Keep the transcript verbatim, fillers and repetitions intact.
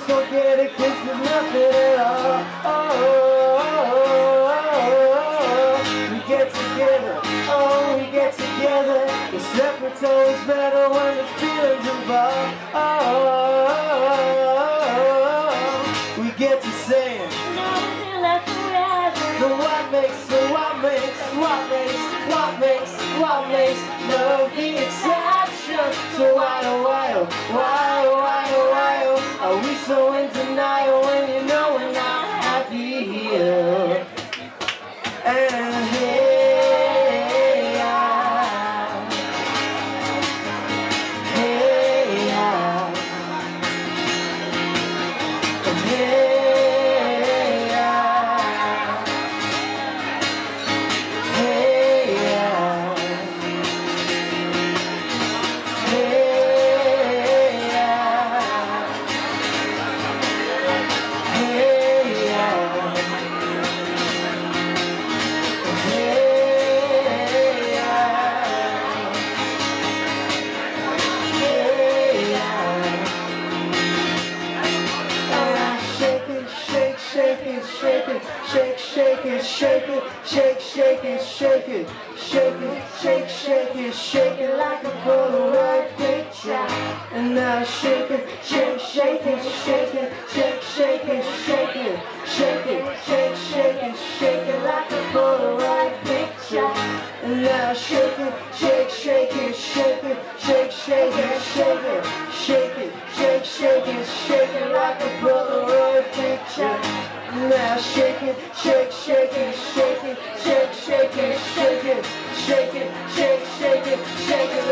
just forget it, cause there's nothing at all. Oh, oh, oh, oh, we get together, oh, we get together. The separate's always better when there's feelings involved. Oh, oh, oh, oh, oh, we get to saying, the what makes, the what makes, what makes, what makes, what makes love the exception. So why, oh, why, oh, why, oh, why, oh, why, oh, are we so in denial when you know we're not happy here? And hey, I, hey, I, hey, I, hey, I, shake it, shake it, shake, shake it, shake it, shake, shake it, shake it, shake it, shake, shake it, shake it like a Polaroid picture. And now shake it, shake, shake it, shake it, shake, shake it, shake it, shake it, shake, shake it, shake it like a Polaroid picture. And now shake it, shake, shake it, shake it, shake, shake it, shake it, shake it, shake, shake it, shake it like a Polaroid picture. Now shake it, shake, shake it, shake it, shake, shake it, shake it, shake it, shake, shake it, shake it.